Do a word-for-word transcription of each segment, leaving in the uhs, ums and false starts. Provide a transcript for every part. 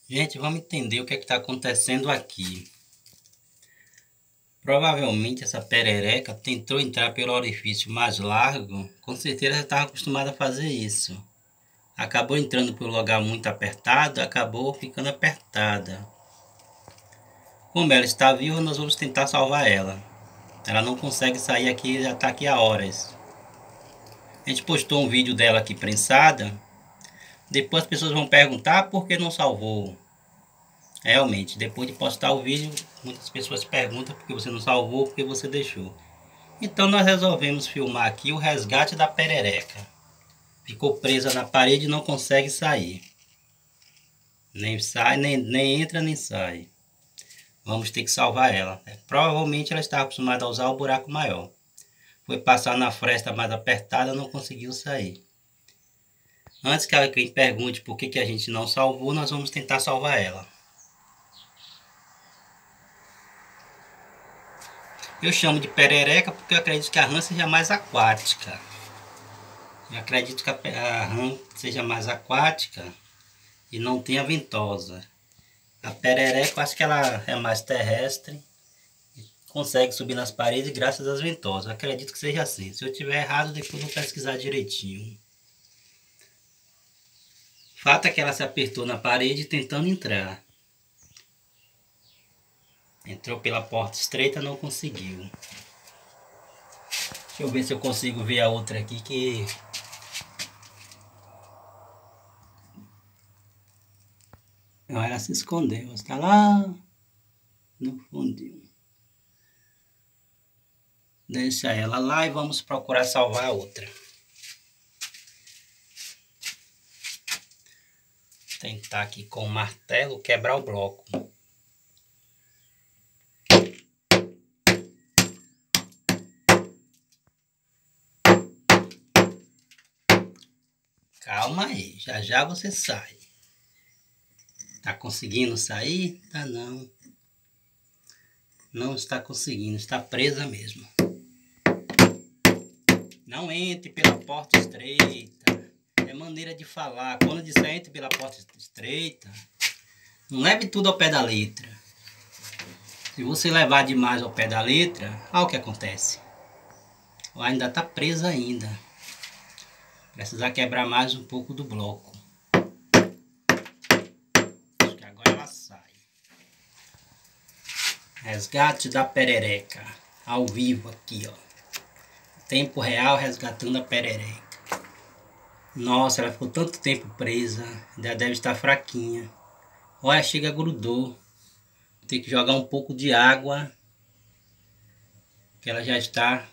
Gente, vamos entender o que é que está acontecendo aqui. Provavelmente essa perereca tentou entrar pelo orifício mais largo. Com certeza ela estava acostumada a fazer isso. Acabou entrando por um lugar muito apertado, acabou ficando apertada. Como ela está viva, nós vamos tentar salvar ela. Ela não consegue sair aqui, já está aqui há horas. A gente postou um vídeo dela aqui prensada. Depois as pessoas vão perguntar por que não salvou. Realmente, depois de postar o vídeo, muitas pessoas perguntam por que você não salvou, por que você deixou. Então nós resolvemos filmar aqui o resgate da perereca. Ficou presa na parede e não consegue sair. Nem sai, nem, nem entra, nem sai. Vamos ter que salvar ela. Provavelmente ela estava acostumada a usar o buraco maior. Foi passar na fresta mais apertada, não conseguiu sair. Antes que alguém pergunte por que, que a gente não salvou, nós vamos tentar salvar ela. Eu chamo de perereca porque eu acredito que a rã seja mais aquática. Eu acredito que a rã seja mais aquática e não tenha ventosa. A perereca eu acho que ela é mais terrestre, consegue subir nas paredes graças às ventosas. Eu acredito que seja assim. Se eu tiver errado, depois eu vou pesquisar direitinho. O fato é que ela se apertou na parede tentando entrar. Entrou pela porta estreita, não conseguiu. Deixa eu ver se eu consigo ver a outra aqui que... Não, ela se escondeu. Está lá no fundinho. Deixa ela lá e vamos procurar salvar a outra. Tentar aqui com o martelo quebrar o bloco. Calma aí, já já você sai. Tá conseguindo sair? Tá não. Não está conseguindo, está presa mesmo. Não entre pela porta estreita. É maneira de falar. Quando disser entre pela porta estreita, não leve tudo ao pé da letra. Se você levar demais ao pé da letra, olha o que acontece. Ela ainda está presa ainda. Precisar quebrar mais um pouco do bloco. Acho que agora ela sai. Resgate da perereca. Ao vivo aqui, ó. Tempo real resgatando a perereca. Nossa, ela ficou tanto tempo presa. Já deve estar fraquinha. Olha, chega, grudou. Tem que jogar um pouco de água. Que ela já está...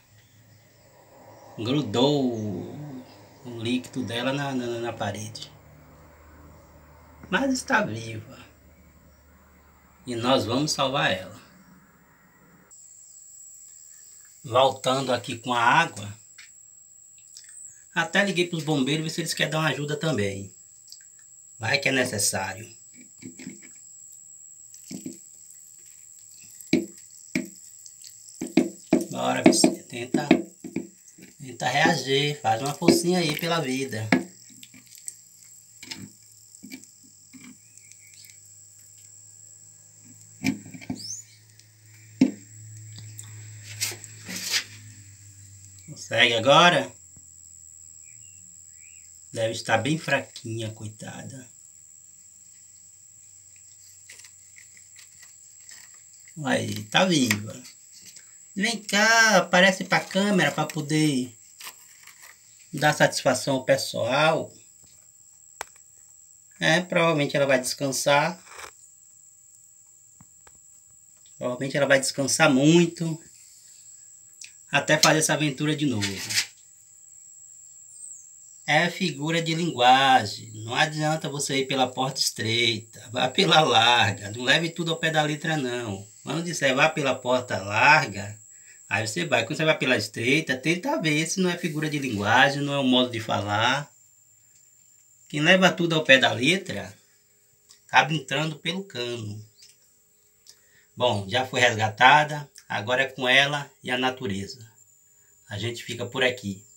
Grudou o, o líquido dela na, na, na parede. Mas está viva. E nós vamos salvar ela. Voltando aqui com a água. Até liguei para os bombeiros ver se eles querem dar uma ajuda também. Vai que é necessário. Bora, você tenta, tenta reagir. Faz uma forcinha aí pela vida. Consegue agora? Deve estar bem fraquinha, coitada. Aí, tá viva. Vem cá, aparece pra câmera para poder dar satisfação ao pessoal. É, provavelmente ela vai descansar. Provavelmente ela vai descansar muito. Até fazer essa aventura de novo. É figura de linguagem. Não adianta você ir pela porta estreita. Vá pela larga. Não leve tudo ao pé da letra, não. Quando disser vá pela porta larga, aí você vai. Quando você vai pela estreita, tenta ver se não é figura de linguagem, não é um modo de falar. Quem leva tudo ao pé da letra, acaba entrando pelo cano. Bom, já foi resgatada. Agora é com ela e a natureza. A gente fica por aqui.